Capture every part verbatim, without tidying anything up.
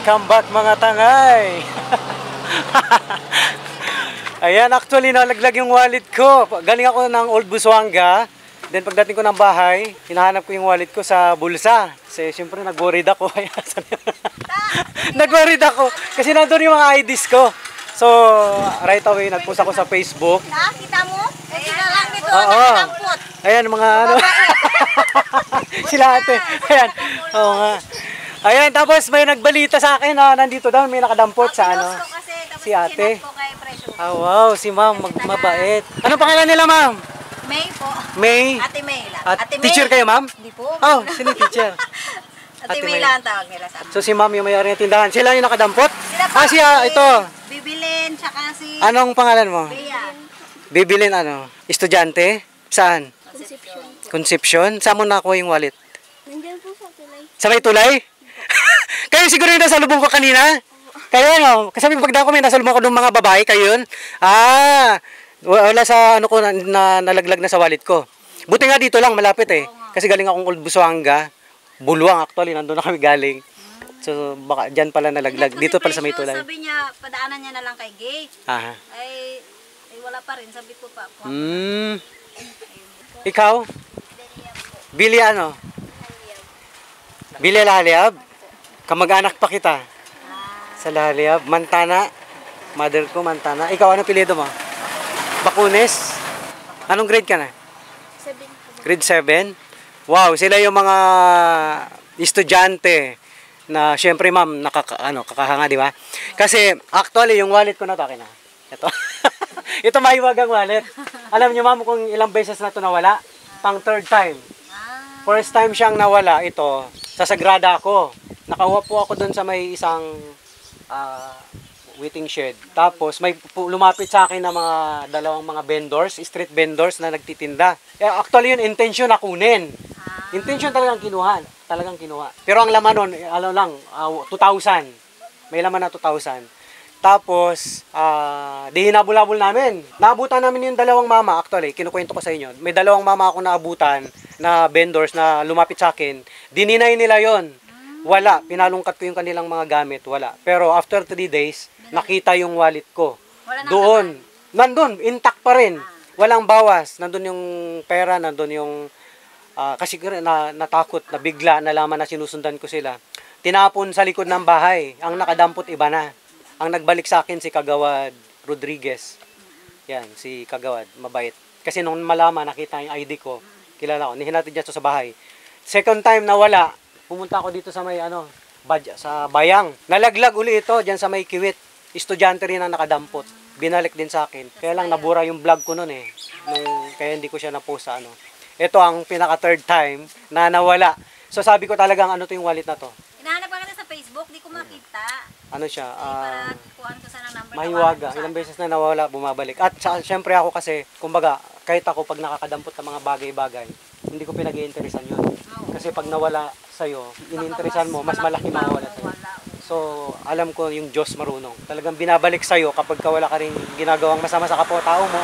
Welcome back mga tangay. Ayan, actually nalaglag yung wallet ko. Galing ako ng Old Busuanga. Then pagdating ko ng bahay, hinahanap ko yung wallet ko sa bulsa. Kasi syempre nag-worried ako. Nag-worried ako. Kasi nandun yung mga I Ds ko. So, right away, nag-post ako sa Facebook. Nakakita mo? Kasi na lang ito, Oo. nakakampot. Ayan, mga ano. Sila ate. Ayan. Oo nga. Ayan, tapos may nagbalita sa akin na nandito daw, may nakadampot sa ano. Si ate. Ah, wow, si ma'am, mabait. Anong pangalan nila, ma'am? May po. May. Ate May lang. At Ate May. teacher kayo, ma'am? Hindi po. Oh, sino teacher? Ate May lang ang tawag nila sa amin. So si ma'am yung may-ari ng tindahan. Sila yung nakadampot? Sila po. Ah, siya, ito. Bibilin, tsaka si Anong pangalan mo? Bea. Bibilin ano? Estudyante? Saan? Concepcion. Concepcion? Saan mo nakuha yung wallet? Nandiyan po sa tulay. Sa may tulay? Kayo siguro yung nasa lubong ko kanina? Kayo ano? Kasi pagdaan ko may nasa lubong ko ng mga babae. Kayo yun? Ah, wala sa ano ko na, na nalaglag na sa wallet ko. Buti nga dito lang, malapit eh. Kasi galing akong Old Busuanga. Buluang actually, nandun na kami galing. So baka dyan pala nalaglag. Dito pala sa may tulay. Sabi niya, padaanan niya na lang kay Gay. Aha. Ay, ay wala pa rin. Sabi ko pa. Hmm. Ikaw? Billy ano? Billy Lahaliab? Kamag-anak pa kita. Sa Lahaliab. Mantana. Mother ko, Mantana. Ikaw, ano pilido mo? Bakunes? Anong grade ka na? Grade seven? Wow, sila yung mga estudyante na syempre ma'am, nakaka, ano, kakahanga, di ba? Kasi actually, yung wallet ko na to, akin na. Ito. Ito maiwagang wallet. Alam niyo ma'am kung ilang beses na to nawala? Pang third time. First time siyang nawala, ito, sa Sagrada ako. Nakahuwa po ako doon sa may isang uh, waiting shed. Tapos may lumapit sa akin na mga dalawang mga vendors, street vendors na nagtitinda. Eh, actually yun, intention na kunin. Intention talagang kinuha. Talagang kinuha. Pero ang laman nun, alam lang, uh, two thousand. May laman na two thousand. Tapos, uh, di hinabol-habol namin. Naabutan namin yung dalawang mama, actually, kinukwento ko sa inyo. May dalawang mama ako naabutan na vendors na lumapit sa akin. Dininay nila yon. Wala. Pinalungkat ko yung kanilang mga gamit. Wala. Pero after three days, nakita yung wallet ko. Doon. Nandun. Intact pa rin. Walang bawas. Nandun yung pera. Nandun yung... Uh, kasi na, natakot, na bigla, nalaman na sinusundan ko sila. Tinapon sa likod ng bahay. Ang nakadampot iba na. Ang nagbalik sa akin si Kagawad Rodriguez. Yan, si Kagawad. Mabait. Kasi nung malaman, nakita yung I D ko. Kilala ko. Nihinatid niya ito sa bahay. Second time na wala, pumunta ako dito sa may ano, badya, sa Bayang. Nalaglag uli ito dyan sa may Kiwit. Estudyante rin ang nakadampot. Binalik din sa akin. Kaya lang nabura yung vlog ko noon eh. Nung, kaya hindi ko siya na-post sa ano. Ito ang pinaka third time na nawala. So sabi ko talagang ano to yung wallet na to. Hinahanap ka na sa Facebook, di ko makita. Ano siya? Uh, para kuhaan ko sana number. Mahiwaga. Ilang beses na nawala, bumabalik. At sa, syempre ako kasi, kumbaga, kahit ako pag nakakadampot ng mga bagay-bagay, hindi ko pinag-iinteresan yun. Kasi pag nawala sa'yo, ininteresan mo, mas malaki mawawala sa'yo. So, alam ko yung Diyos marunong. Talagang binabalik sa'yo kapag ka wala ka rin ginagawang masama sa kapwa-tao mo.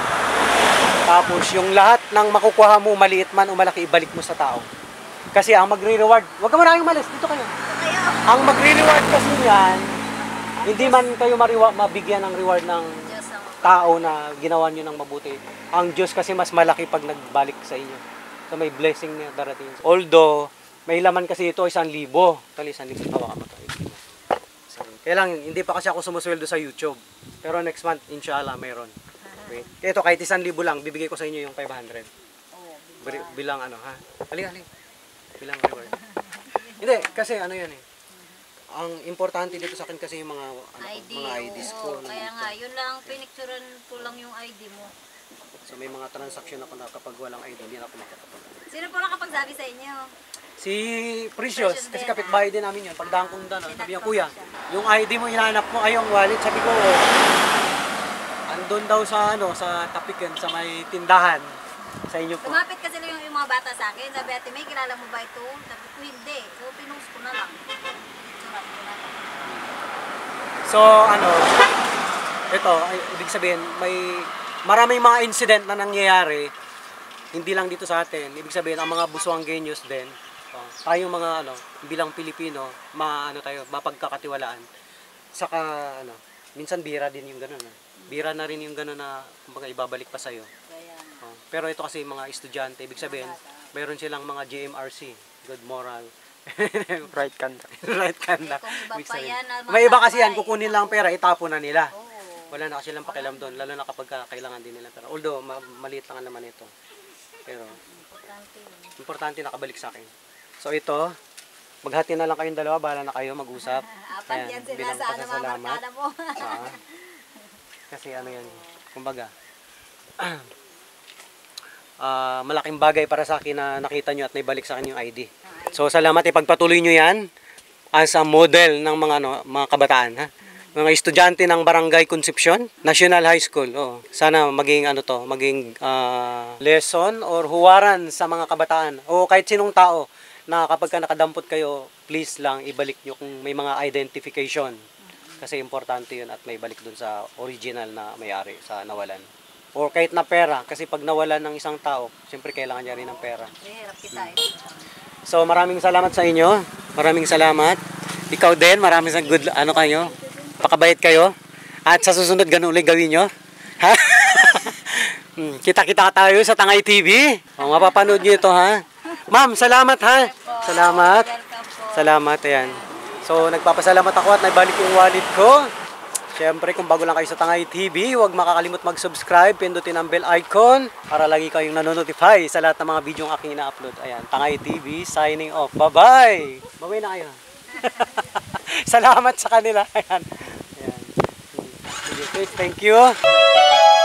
Tapos, yung lahat ng makukuha mo, maliit man o malaki, ibalik mo sa tao. Kasi ang magre-reward, wag ka muna kayong malis, dito kayo. Ang magre-reward kasi yan, hindi man kayo mariwa, mabigyan ng reward ng tao na ginawa nyo ng mabuti. Ang Diyos kasi mas malaki pag nagbalik sa inyo. So, may blessing niya darating. Although, may laman kasi ito, isang libo. Tali, isang libo. Tawa ka mo tayo. Kaya lang, hindi pa kasi ako sumusweldo sa YouTube. Pero next month, inshallah, mayroon. Okay. Ito, kahit isang libo lang, bibigay ko sa inyo yung five hundred. Bilang ano, ha? Halika, halika. Bilang reward. Hindi, kasi ano yan eh. Ang importante dito sa akin kasi yung mga, ano, I D, mga I Ds ko. oo, kaya nga, yun lang, pinicturean ko lang yung I D mo. So may mga transaction ako na kapag walang I D, hindi na ako makakapag. Sino po nakapagsabi sa inyo? Si Precious, Precious kasi din, kapitbahay din namin yun. Pagdaan kong doon, sabi niya, kuya, yung I D mo hinahanap mo, ay yung wallet. Sabi ko, andun daw sa ano, sa tapikan, sa may tindahan. Sa inyo po. Lumapit kasi lang yung, yung mga bata sa akin. Sabi, Ate May, kilala mo ba ito? Sabi ko, hindi. So, pinost ko na lang. Surat ko na lang. So, ano, ito, ay, ibig sabihin, may maraming mga incident na nangyayari, hindi lang dito sa atin. Ibig sabihin, ang mga Busuangueños din, Oh, tayong mga ano, bilang Pilipino, maano tayo, mapagkakatiwalaan. Saka ano, minsan bira din yung gano'n. Ah. Bira na rin yung gano'n na kumbaga ibabalik pa sa'yo. Kaya nga. Oh, pero ito kasi mga estudyante, ibig sabihin, mayroon silang mga G M R C, good moral. Right conduct. Right conduct. Eh, kung iba Ibig pa sabihin. yan, ah, mga May iba kasi yan, tatay, kukunin lang ang pera, itapon na nila. Oo. Wala na kasi silang pakialam doon, lalo na kapag ka- kailangan din nila pera. Although, ma- maliit lang ang naman ito. Pero, Importante yun. importante nakabalik sa akin. So ito, maghati na lang kayong dalawa, bahala na kayo mag-usap. Apat Ayan, yan sila bilang sa ano mga pasasalamat. barkada mo. Ah, kasi ano yan, kumbaga, ah, malaking bagay para sa akin na nakita nyo at naibalik sa akin yung I D. So salamat, ipagpatuloy nyo yan as a model ng mga, ano, mga kabataan. Ha? Mga estudyante ng Barangay Concepcion, National High School. Oh, sana maging ano to, maging ah, lesson or huwaran sa mga kabataan o kahit sinong tao na kapag ka nakadampot kayo, please lang ibalik nyo kung may mga identification. Kasi importante yun at may balik dun sa original na may-ari sa nawalan. Or kahit na pera, kasi pag nawalan ng isang tao, siyempre kailangan niya rin ng pera. Mahirap kita eh. So maraming salamat sa inyo. Maraming salamat. Ikaw din, maraming sa good, ano kayo, pakabait kayo. At sa susunod, ganun ulit gawin nyo. Ha? Hmm, kita-kita tayo sa Tangay T V. O, mapapanood nyo ito, ha? Ma'am, salamat, ha? Salamat. Welcome po. Salamat, ayan. So, nagpapasalamat ako at naibalik yung wallet ko. Siyempre, kung bago lang kayo sa Tangay T V, huwag makakalimut mag-subscribe, pindutin ang bell icon para lagi kayong nanonotify sa lahat ng mga video yung aking ina-upload. Ayan, Tangay T V, signing off. Bye-bye! Bye-bye na kayo. Salamat sa kanila. Ayan. Ayan. Sige, Chris, thank you.